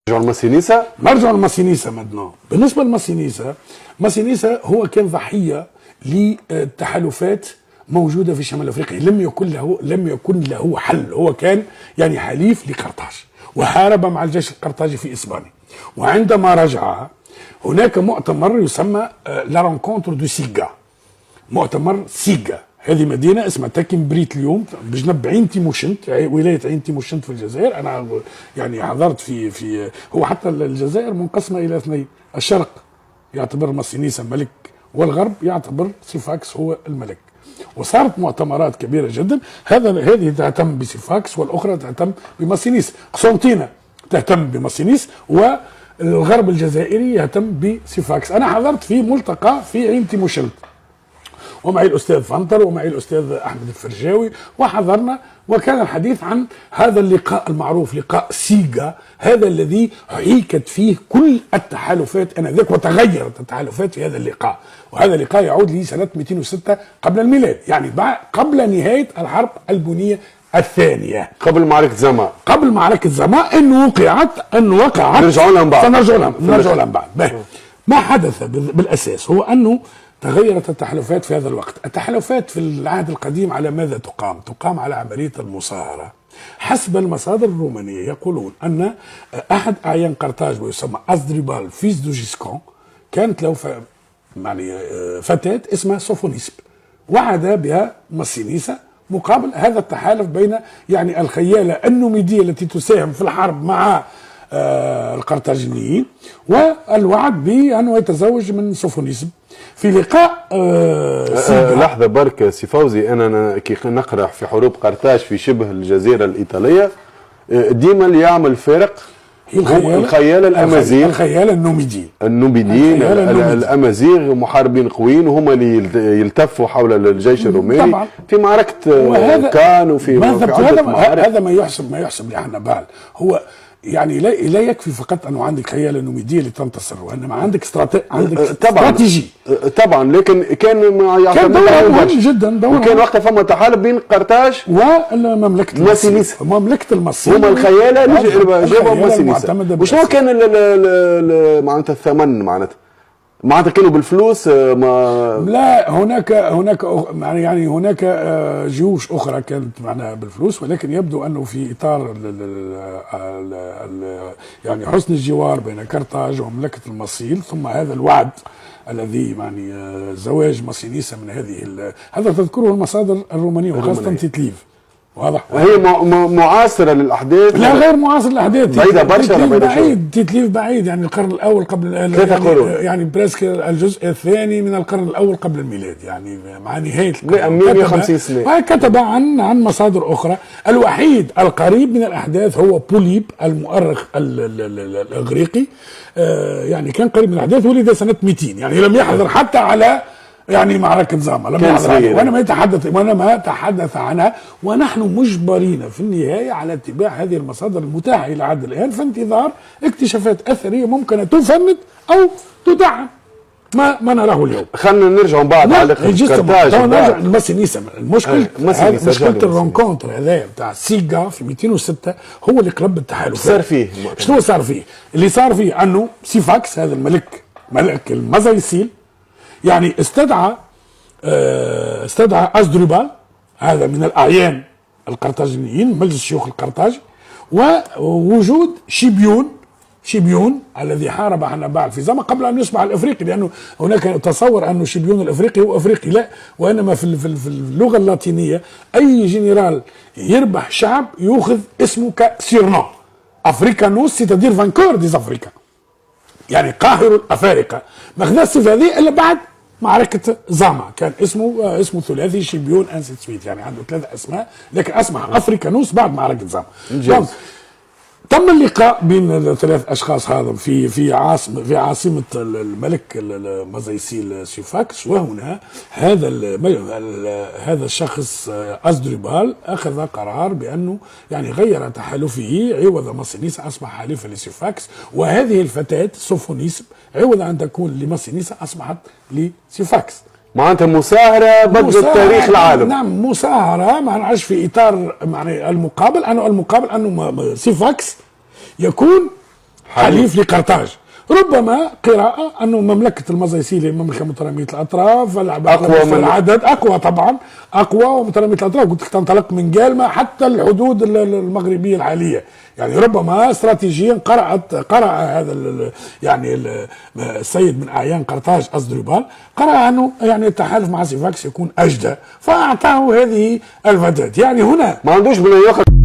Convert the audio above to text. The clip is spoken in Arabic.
نرجعوا لماسينيسا. نرجعوا لماسينيسا مدنا. بالنسبه لماسينيسا، ماسينيسا هو كان ضحيه لتحالفات موجوده في شمال افريقيا، لم يكن له حل. هو كان يعني حليف لقرطاج وحارب مع الجيش القرطاجي في اسبانيا. وعندما رجع هناك مؤتمر يسمى لا رونكونتر دو سيغا، مؤتمر سيغا. هذه مدينه اسمها تاكين بريت اليوم بجنب عين تيموشنت، ولايه عين تيموشنت في الجزائر. انا يعني حضرت في هو حتى الجزائر منقسمه الى اثنين، الشرق يعتبر ماسينيسا ملك والغرب يعتبر سيفاكس هو الملك. وصارت مؤتمرات كبيره جدا، هذه تهتم بسيفاكس والاخرى تهتم بماسينيس. قسنطينه تهتم بماسينيس والغرب الجزائري يهتم بسيفاكس. انا حضرت في ملتقى في عين تيموشنت ومعي الاستاذ فانتر ومعي الاستاذ احمد الفرجاوي، وحضرنا وكان الحديث عن هذا اللقاء المعروف لقاء سيغا، هذا الذي حيكت فيه كل التحالفات انذاك وتغيرت التحالفات في هذا اللقاء. وهذا اللقاء يعود لسنه 206 قبل الميلاد، يعني قبل نهايه الحرب البنيه الثانيه، قبل معركه زما. قبل معركه زما ان وقعت نرجعوا لها من بعد. نرجعوا لها من بعد. ما حدث بالاساس هو انه تغيرت التحالفات في هذا الوقت. التحالفات في العهد القديم على ماذا تقام؟ تقام على عملية المصاهرة. حسب المصادر الرومانية يقولون أن أحد أعيان قرطاج ويسمى أزدريبال فيس دو جيسكون كانت له يعني فتاة اسمها سوفونيسب، وعد بها ماسينيسا مقابل هذا التحالف بين يعني الخيالة النوميدية التي تساهم في الحرب مع القرطاجيين، والوعد بأنه يتزوج من سوفونيسب. في لقاء لحظة برك سي فوزي، أنا كي نقرأ في حروب قرطاج في شبه الجزيرة الإيطالية ديما اللي يعمل فرق الخيال الأمازيغ، الخيال النوميديين الأمازيغ محاربين قويين، وهم اللي يلتفوا حول الجيش الروماني طبعا في معركة كان وفي هذا ما يحسب لحنبال. هو يعني لا يكفي فقط انه عندك خيال نوميديه لتنتصر، وانما عندك استراتيجي طبعا. لكن كان يعتمد على مهم جدا وكان وقتها فما تحالف بين قرطاج ومملكه ماسينيسا. مملكه المصريين هما الخياله جابوا ماسينيسا. وشنو كان معناتها الثمن معناتها كانوا بالفلوس؟ ما لا، هناك يعني هناك جيوش اخرى كانت معناها بالفلوس، ولكن يبدو انه في اطار يعني حسن الجوار بين قرطاج ومملكه المصيل، ثم هذا الوعد الذي يعني زواج ماسينيسا من هذا تذكره المصادر الرومانيه وخاصه تيتليف. واضح. وهي معاصره للاحداث؟ لا، غير معاصره للاحداث، بعيده برشا. بعيد تيتليف بعيد، يعني القرن الاول قبل يعني بريسك الجزء الثاني من القرن الاول قبل الميلاد، يعني مع نهايه 150 سنه. وكتب عن مصادر اخرى. الوحيد القريب من الاحداث هو بوليب المؤرخ الاغريقي، يعني كان قريب من الاحداث، ولد سنه 200، يعني لم يحضر حتى على يعني معركة زاما، لم يحضر عنها، وانا ما تحدث عنها. ونحن مجبرين في النهاية على اتباع هذه المصادر المتاحة إلى حد الآن في انتظار اكتشافات أثرية ممكن تفند أو تدعم ما نراه اليوم. خلينا نرجع من بعد على قرطاج. نرجع لماسينيسا. مشكلة الرونكونتر هذايا بتاع سيغا في 206 هو اللي قلب التحالف. صار فيه شنو صار فيه؟ اللي صار فيه أنه سيفاكس هذا ملك المزايسيل يعني استدعى أزدريبال، هذا من الأعيان القرطاجيين مجلس الشيوخ القرطاجي، ووجود شيبيون الذي حارب حنبال في زمن قبل أن يصبح الأفريقي، لأنه هناك تصور أنه شيبيون الأفريقي هو أفريقي، لا، وإنما في اللغة اللاتينية أي جنرال يربح شعب يأخذ اسمه كسيرنو. أفريكانوس سيتادير فانكور ديز أفريكا، يعني قاهر الافارقه. ما خداش هذه الا بعد معركه زاما، كان اسمه ثلاثي شيبيون انسيت سويت، يعني عنده 3 اسماء، لكن اصبح افريكانوس بعد معركه زاما. تم اللقاء بين الثلاث اشخاص هذا في عاصمه الملك المزايسيل سيفاكس، وهنا هذا الشخص أزدريبال اخذ قرار بانه يعني غير تحالفه، عوض ماسينيسا اصبح حليفا لسيفاكس، وهذه الفتاه سوفونيسب عوض ان تكون لماسينيسا اصبحت لسيفاكس. معناتها مساهرة بدل تاريخ العالم. نعم، مساهرة، ما نعرفش في إطار يعني المقابل أنه سيفاكس يكون حليف لقرطاج. ربما قراءة أنه مملكة المزيسيلي مملكة مترامية الأطراف، أقوى من العدد، أقوى طبعا، أقوى ومترامية الأطراف، قلت لك تنطلق من جالما حتى الحدود المغربية الحالية. يعني ربما استراتيجيا قرأ هذا يعني السيد من أعيان قرطاج أسدربال قرأ أنه يعني التحالف مع سيفاكس يكون أجدى، فأعطاه هذه الفتاة. يعني هنا ما عندوش بلا ياخذ